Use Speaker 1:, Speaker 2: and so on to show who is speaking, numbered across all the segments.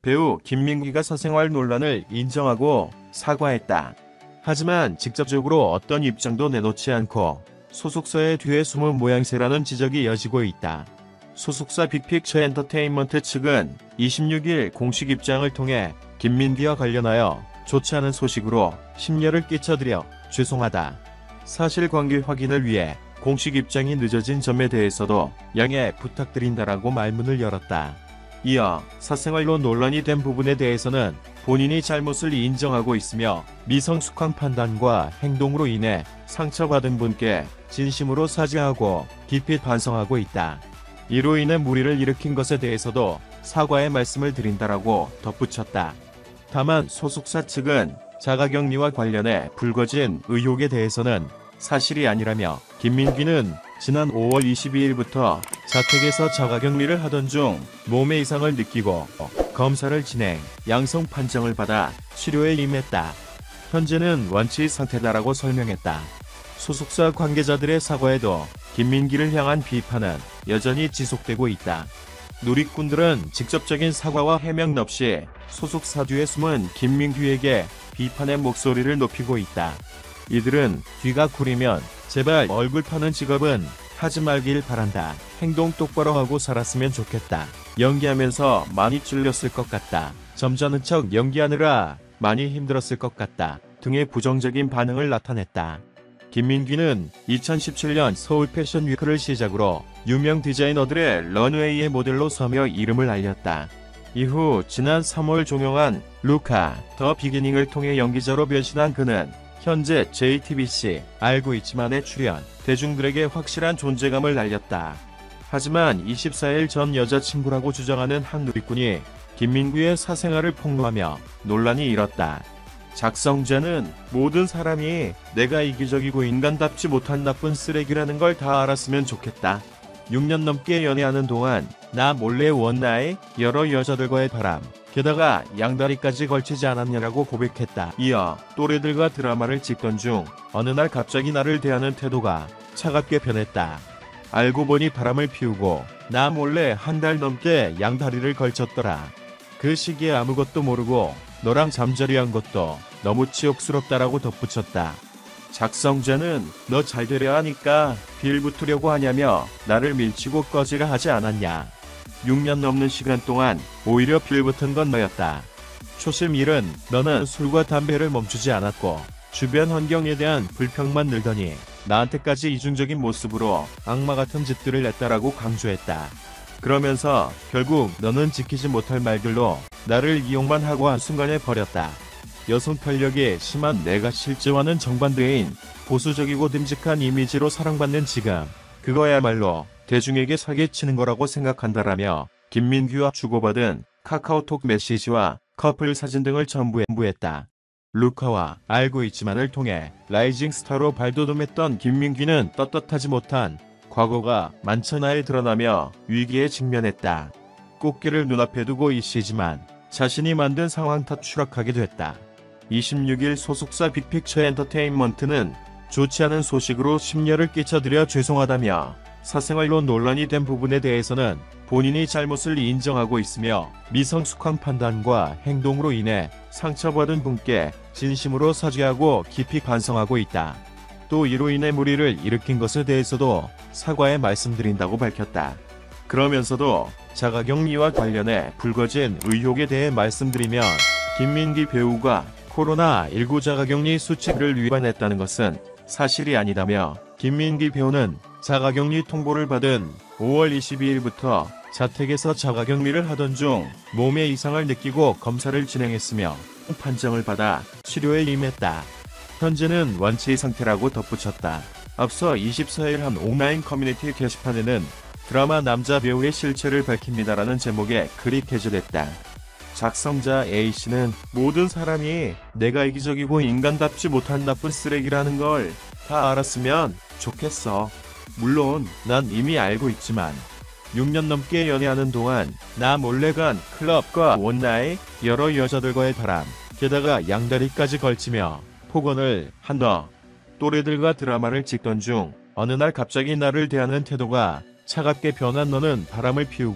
Speaker 1: 배우 김민귀가 사생활 논란을 인정하고 사과했다. 하지만 직접적으로 어떤 입장도 내놓지 않고 소속사의 뒤에 숨은 모양새라는 지적이 이어지고 있다. 소속사 빅픽처 엔터테인먼트 측은 26일 공식 입장을 통해 김민귀와 관련하여 좋지 않은 소식으로 심려를 끼쳐드려 죄송하다. 사실관계 확인을 위해 공식 입장이 늦어진 점에 대해서도 양해 부탁드린다라고 말문을 열었다. 이어 사생활로 논란이 된 부분에 대해서는 본인이 잘못을 인정하고 있으며 미성숙한 판단과 행동으로 인해 상처받은 분께 진심으로 사죄하고 깊이 반성하고 있다. 이로 인해 무리를 일으킨 것에 대해서도 사과의 말씀을 드린다라고 덧붙였다. 다만 소속사 측은 자가격리와 관련해 불거진 의혹에 대해서는 사실이 아니라며 김민귀는 지난 5월 22일부터 자택에서 자가격리를 하던 중 몸에 이상을 느끼고 검사를 진행, 양성 판정을 받아 치료에 임했다. 현재는 완치 상태다라고 설명했다. 소속사 관계자들의 사과에도 김민귀를 향한 비판은 여전히 지속되고 있다. 누리꾼들은 직접적인 사과와 해명 없이 소속사 뒤에 숨은 김민귀에게 비판의 목소리를 높이고 있다. 이들은 뒤가 구리면 제발 얼굴 파는 직업은 하지 말길 바란다. 행동 똑바로 하고 살았으면 좋겠다. 연기하면서 많이 찔렸을 것 같다. 점잖은 척 연기하느라 많이 힘들었을 것 같다. 등의 부정적인 반응을 나타냈다. 김민귀는 2017년 서울 패션 위크를 시작으로 유명 디자이너들의 런웨이의 모델로 서며 이름을 알렸다. 이후 지난 3월 종영한 루카 더 비기닝을 통해 연기자로 변신한 그는 현재 JTBC 알고 있지만에 출연, 대중들에게 확실한 존재감을 날렸다. 하지만 24일 전 여자친구라고 주장하는 한 누리꾼이 김민귀의 사생활을 폭로하며 논란이 일었다. 작성자는 모든 사람이 내가 이기적이고 인간답지 못한 나쁜 쓰레기라는 걸 다 알았으면 좋겠다. 6년 넘게 연애하는 동안 나 몰래 원나잇 여러 여자들과의 바람, 게다가 양다리까지 걸치지 않았냐라고 고백했다. 이어 또래들과 드라마를 찍던 중 어느 날 갑자기 나를 대하는 태도가 차갑게 변했다. 알고 보니 바람을 피우고 나 몰래 한 달 넘게 양다리를 걸쳤더라. 그 시기에 아무것도 모르고 너랑 잠자리한 것도 너무 치욕스럽다라고 덧붙였다. 작성자는 너 잘 되려 하니까 빌붙으려고 하냐며 나를 밀치고 꺼지라 하지 않았냐. 6년 넘는 시간 동안 오히려 빌붙은 건 너였다. 초심 잃은 너는 술과 담배를 멈추지 않았고 주변 환경에 대한 불평만 늘더니 나한테까지 이중적인 모습으로 악마 같은 짓들을 냈다라고 강조했다. 그러면서 결국 너는 지키지 못할 말들로 나를 이용만 하고 한순간에 버렸다. 여성 편력이 심한 내가 실제와는 정반대인 보수적이고 듬직한 이미지로 사랑받는 지금, 그거야말로 대중에게 사기치는 거라고 생각한다라며 김민귀와 주고받은 카카오톡 메시지와 커플 사진 등을 첨부했다. 루카와 알고 있지만을 통해 라이징 스타로 발돋움했던 김민귀는 떳떳하지 못한 과거가 만천하에 드러나며 위기에 직면했다. 꽃길을 눈앞에 두고 있시지만 자신이 만든 상황 탓 추락하게 됐다. 26일 소속사 빅픽처 엔터테인먼트는 좋지 않은 소식으로 심려를 끼쳐드려 죄송하다며 사생활로 논란이 된 부분에 대해서는 본인이 잘못을 인정하고 있으며 미성숙한 판단과 행동으로 인해 상처받은 분께 진심으로 사죄하고 깊이 반성하고 있다. 또 이로 인해 무리를 일으킨 것에 대해서도 사과의 말씀드린다고 밝혔다. 그러면서도 자가격리와 관련해 불거진 의혹에 대해 말씀드리면 김민귀 배우가 코로나19 자가격리 수칙을 위반했다는 것은 사실이 아니다며 김민귀 배우는 자가격리 통보를 받은 5월 22일부터 자택에서 자가격리를 하던 중 몸에 이상을 느끼고 검사를 진행했으며 판정을 받아 치료에 임했다. 현재는 완치 상태라고 덧붙였다. 앞서 24일 한 온라인 커뮤니티 게시판에는 드라마 남자 배우의 실체를 밝힙니다라는 제목의 글이 게재됐다. 작성자 A씨는 모든 사람이 내가 이기적이고 인간답지 못한 나쁜 쓰레기라는 걸 다 알았으면 좋겠어. 물론 난 이미 알고 있지만 6년 넘게 연애하는 동안 나 몰래 간 클럽과 원나잇 여러 여자들과의 바람, 게다가 양다리까지 걸치며 폭언을 한다. 또래들과 드라마를 찍던 중 어느 날 갑자기 나를 대하는 태도가 차갑게 변한 너는 바람을 피우고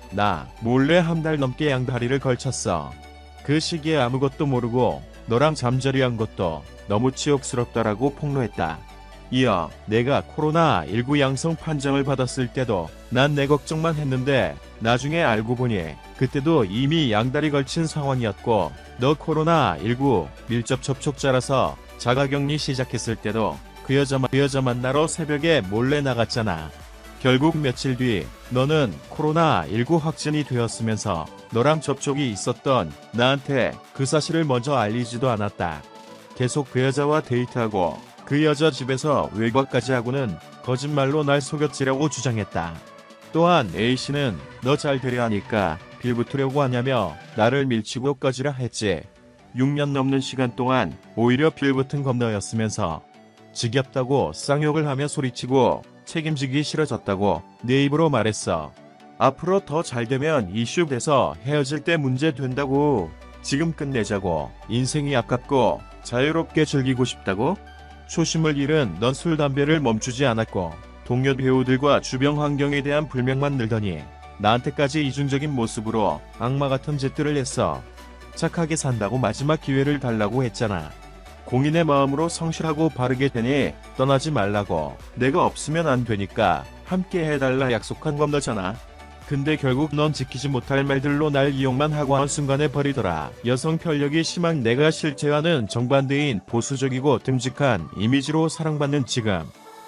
Speaker 1: 나 몰래 한 달 넘게 양다리를 걸쳤어. 그 시기에 아무것도 모르고 너랑 잠자리한 것도 너무 치욕스럽다라고 폭로했다. 이어 내가 코로나19 양성 판정을 받았을 때도 난 내 걱정만 했는데 나중에 알고 보니 그때도 이미 양다리 걸친 상황이었고, 너 코로나19 밀접 접촉자라서 자가격리 시작했을 때도 그 여자 만나러 새벽에 몰래 나갔잖아. 결국 며칠 뒤 너는 코로나19 확진이 되었으면서 너랑 접촉이 있었던 나한테 그 사실을 먼저 알리지도 않았다. 계속 그 여자와 데이트하고 그 여자 집에서 외박까지 하고는 거짓말로 날 속였지라고 주장했다. 또한 A씨는 너 잘 되려 하니까 빌붙으려고 하냐며 나를 밀치고 꺼지라 했지. 6년 넘는 시간 동안 오히려 빌붙은 건너였으면서 지겹다고 쌍욕을 하며 소리치고 책임지기 싫어졌다고 내 입으로 말했어. 앞으로 더 잘되면 이슈 돼서 헤어질 때 문제 된다고. 지금 끝내자고. 인생이 아깝고 자유롭게 즐기고 싶다고? 초심을 잃은 넌 술 담배를 멈추지 않았고 동료 배우들과 주변 환경에 대한 불명만 늘더니 나한테까지 이중적인 모습으로 악마 같은 짓들을 했어. 착하게 산다고 마지막 기회를 달라고 했잖아. 공인의 마음으로 성실하고 바르게 되니 떠나지 말라고. 내가 없으면 안 되니까 함께 해달라 약속한 건 너잖아. 근데 결국 넌 지키지 못할 말들로 날 이용만 하고 한순간에 버리더라. 여성 편력이 심한 내가 실제와는 정반대인 보수적이고 듬직한 이미지로 사랑받는 지금,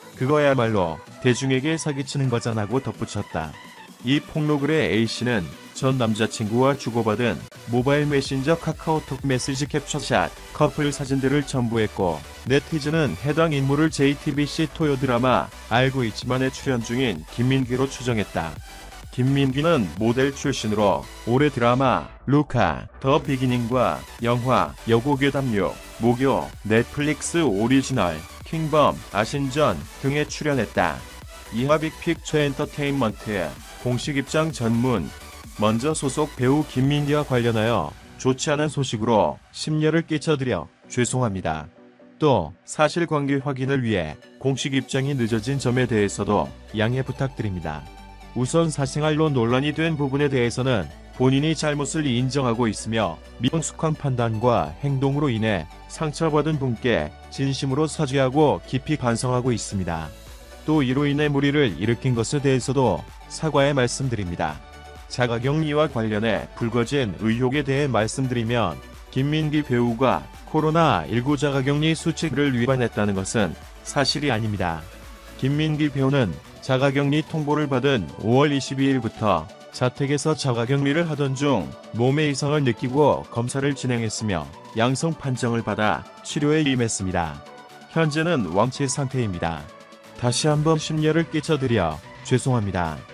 Speaker 1: 그거야말로 대중에게 사기치는 거잖아고 덧붙였다. 이 폭로글에 A씨는 전 남자친구와 주고받은 모바일 메신저 카카오톡 메시지 캡처샷, 커플 사진들을 첨부했고, 네티즌은 해당 인물을 JTBC 토요 드라마 알고 있지만에 출연 중인 김민귀로 추정했다. 김민귀는 모델 출신으로 올해 드라마 루카, 더 비기닝과 영화 여고괴담6, 모교, 넷플릭스 오리지널 킹범, 아신전 등에 출연했다. 이하 빅픽처 엔터테인먼트 공식 입장 전문. 먼저 소속 배우 김민귀와 관련하여 좋지 않은 소식으로 심려를 끼쳐드려 죄송합니다. 또 사실관계 확인을 위해 공식 입장이 늦어진 점에 대해서도 양해 부탁드립니다. 우선 사생활로 논란이 된 부분에 대해서는 본인이 잘못을 인정하고 있으며 미성숙한 판단과 행동으로 인해 상처받은 분께 진심으로 사죄하고 깊이 반성하고 있습니다. 또 이로 인해 무리를 일으킨 것에 대해서도 사과의 말씀드립니다. 자가격리와 관련해 불거진 의혹에 대해 말씀드리면, 김민귀 배우가 코로나19 자가격리 수칙을 위반했다는 것은 사실이 아닙니다. 김민귀 배우는 자가격리 통보를 받은 5월 22일부터 자택에서 자가격리를 하던 중 몸에 이상을 느끼고 검사를 진행했으며 양성 판정을 받아 치료에 임했습니다. 현재는 완치 상태입니다. 다시 한번 심려를 끼쳐드려 죄송합니다.